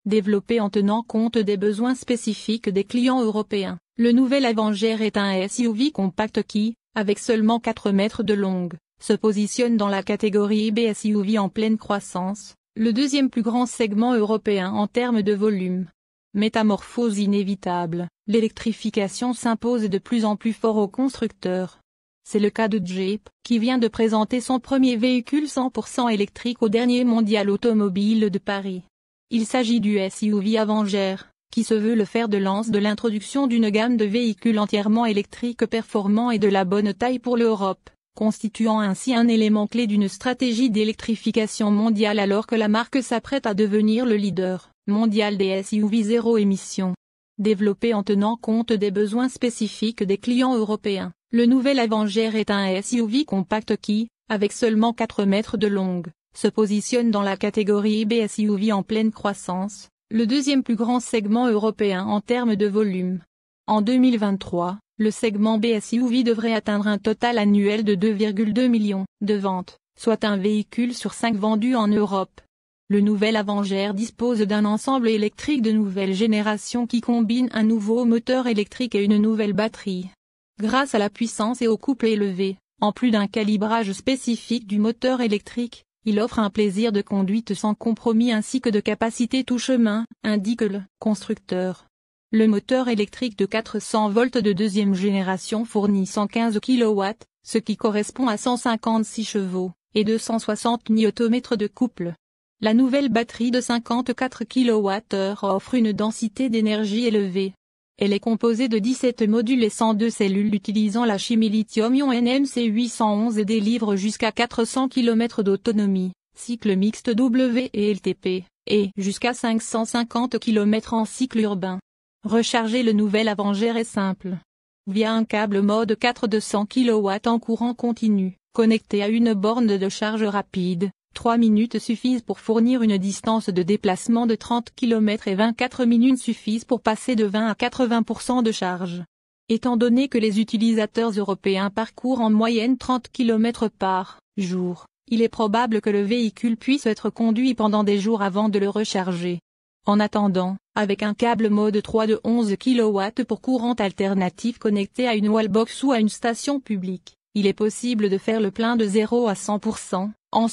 Développé en tenant compte des besoins spécifiques des clients européens, le nouvel Avenger est un SUV compact qui, avec seulement 4 mètres de longue, se positionne dans la catégorie IB SUV en pleine croissance, le deuxième plus grand segment européen en termes de volume. Métamorphose inévitable, l'électrification s'impose de plus en plus fort aux constructeurs. C'est le cas de Jeep, qui vient de présenter son premier véhicule 100% électrique au dernier Mondial Automobile de Paris. Il s'agit du SUV Avenger, qui se veut le fer de lance de l'introduction d'une gamme de véhicules entièrement électriques performants et de la bonne taille pour l'Europe, constituant ainsi un élément clé d'une stratégie d'électrification mondiale alors que la marque s'apprête à devenir le leader mondial des SUV zéro émission. Développé en tenant compte des besoins spécifiques des clients européens, le nouvel Avenger est un SUV compact qui, avec seulement 4 mètres de longue, se positionne dans la catégorie IB SUV en pleine croissance, le deuxième plus grand segment européen en termes de volume. En 2023, le segment B SUV devrait atteindre un total annuel de 2,2 millions de ventes, soit un véhicule sur 5 vendus en Europe. Le nouvel Avenger dispose d'un ensemble électrique de nouvelle génération qui combine un nouveau moteur électrique et une nouvelle batterie. Grâce à la puissance et au couple élevé, en plus d'un calibrage spécifique du moteur électrique, il offre un plaisir de conduite sans compromis ainsi que de capacité tout chemin, indique le constructeur. Le moteur électrique de 400 volts de deuxième génération fournit 115 kW, ce qui correspond à 156 chevaux, et 260 Nm de couple. La nouvelle batterie de 54 kWh offre une densité d'énergie élevée. Elle est composée de 17 modules et 102 cellules utilisant la chimie lithium-ion NMC 811 et délivre jusqu'à 400 km d'autonomie, cycle mixte W et LTP, et jusqu'à 550 km en cycle urbain. Recharger le nouvel Avenger est simple. Via un câble mode 4 de 100 kW en courant continu, connecté à une borne de charge rapide. 3 minutes suffisent pour fournir une distance de déplacement de 30 km et 24 minutes suffisent pour passer de 20 à 80% de charge. Étant donné que les utilisateurs européens parcourent en moyenne 30 km par jour, il est probable que le véhicule puisse être conduit pendant des jours avant de le recharger. En attendant, avec un câble mode 3 de 11 kW pour courant alternatif connecté à une wallbox ou à une station publique, il est possible de faire le plein de 0 à 100%. En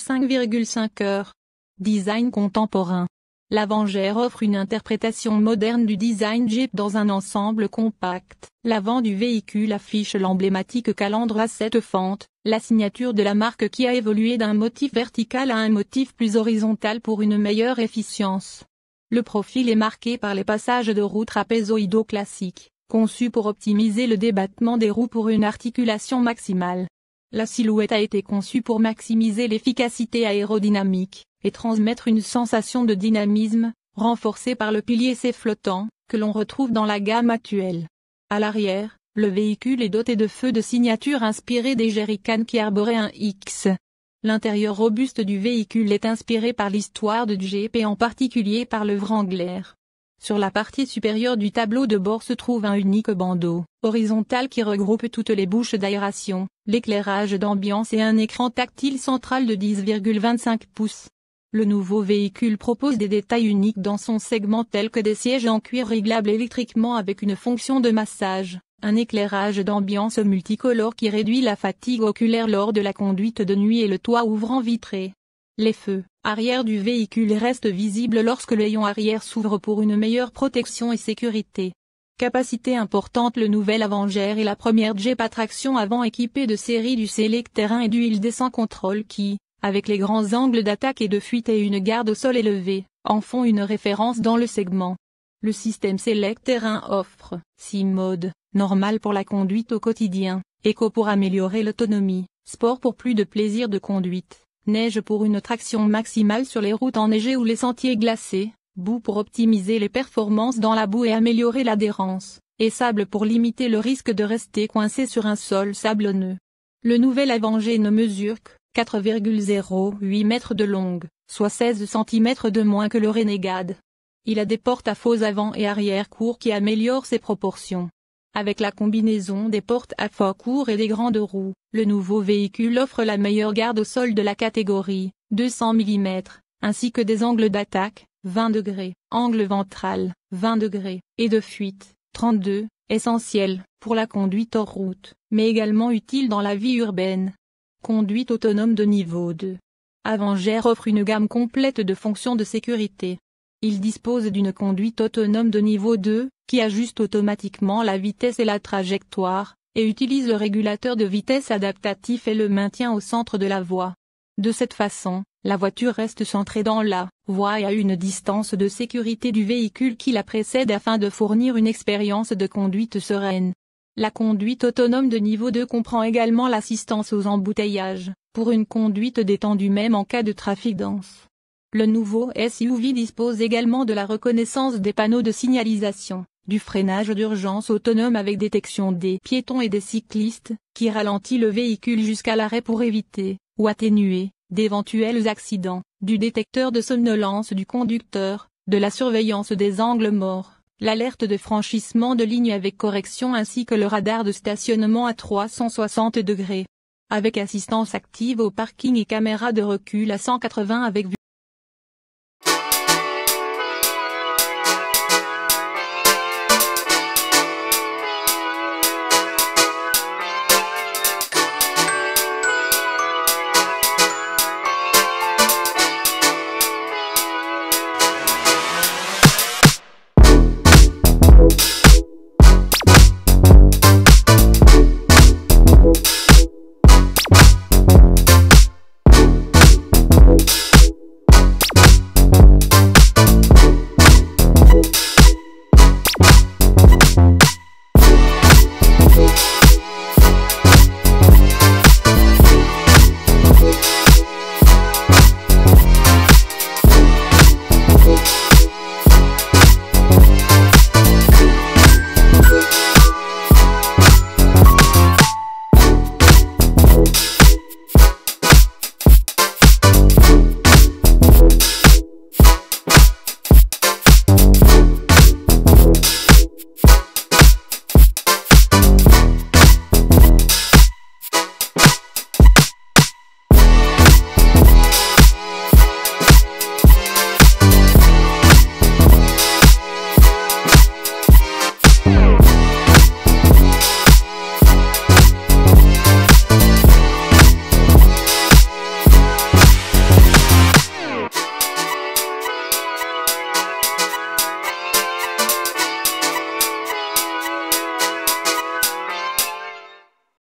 5,5 heures. Design contemporain. L'Avenger offre une interprétation moderne du design Jeep dans un ensemble compact. L'avant du véhicule affiche l'emblématique calandre à 7 fentes, la signature de la marque qui a évolué d'un motif vertical à un motif plus horizontal pour une meilleure efficience. Le profil est marqué par les passages de roues trapézoïdaux classiques, conçus pour optimiser le débattement des roues pour une articulation maximale. La silhouette a été conçue pour maximiser l'efficacité aérodynamique, et transmettre une sensation de dynamisme, renforcée par le pilier C flottant, que l'on retrouve dans la gamme actuelle. À l'arrière, le véhicule est doté de feux de signature inspirés des jerrycans qui arboraient un X. L'intérieur robuste du véhicule est inspiré par l'histoire de Jeep et en particulier par le Wrangler. Sur la partie supérieure du tableau de bord se trouve un unique bandeau horizontal qui regroupe toutes les bouches d'aération, l'éclairage d'ambiance et un écran tactile central de 10,25 pouces. Le nouveau véhicule propose des détails uniques dans son segment tels que des sièges en cuir réglables électriquement avec une fonction de massage, un éclairage d'ambiance multicolore qui réduit la fatigue oculaire lors de la conduite de nuit et le toit ouvrant vitré. Les feux arrière du véhicule restent visibles lorsque l'ayant arrière s'ouvre pour une meilleure protection et sécurité. Capacité importante. Le nouvel Avenger est la première Jeep à traction avant équipée de série du Select Terrain et du Hill Descent Control qui, avec les grands angles d'attaque et de fuite et une garde au sol élevée, en font une référence dans le segment. Le système Select Terrain offre 6 modes, normal pour la conduite au quotidien, éco pour améliorer l'autonomie, sport pour plus de plaisir de conduite, neige pour une traction maximale sur les routes enneigées ou les sentiers glacés, boue pour optimiser les performances dans la boue et améliorer l'adhérence, et sable pour limiter le risque de rester coincé sur un sol sablonneux. Le nouvel Avenger ne mesure que 4,08 mètres de longue, soit 16 cm de moins que le Renegade. Il a des portes à faux avant et arrière courts qui améliorent ses proportions. Avec la combinaison des portes à faux courts et des grandes roues, le nouveau véhicule offre la meilleure garde au sol de la catégorie, 200 mm, ainsi que des angles d'attaque, 20 degrés, angle ventral, 20 degrés, et de fuite, 32, essentiel pour la conduite hors route, mais également utile dans la vie urbaine. Conduite autonome de niveau 2. Avenger offre une gamme complète de fonctions de sécurité. Il dispose d'une conduite autonome de niveau 2, qui ajuste automatiquement la vitesse et la trajectoire, et utilise le régulateur de vitesse adaptatif et le maintient au centre de la voie. De cette façon, la voiture reste centrée dans la voie et à une distance de sécurité du véhicule qui la précède afin de fournir une expérience de conduite sereine. La conduite autonome de niveau 2 comprend également l'assistance aux embouteillages, pour une conduite détendue même en cas de trafic dense. Le nouveau SUV dispose également de la reconnaissance des panneaux de signalisation, du freinage d'urgence autonome avec détection des piétons et des cyclistes, qui ralentit le véhicule jusqu'à l'arrêt pour éviter, ou atténuer, d'éventuels accidents, du détecteur de somnolence du conducteur, de la surveillance des angles morts, l'alerte de franchissement de ligne avec correction ainsi que le radar de stationnement à 360 degrés. Avec assistance active au parking et caméra de recul à 180 avec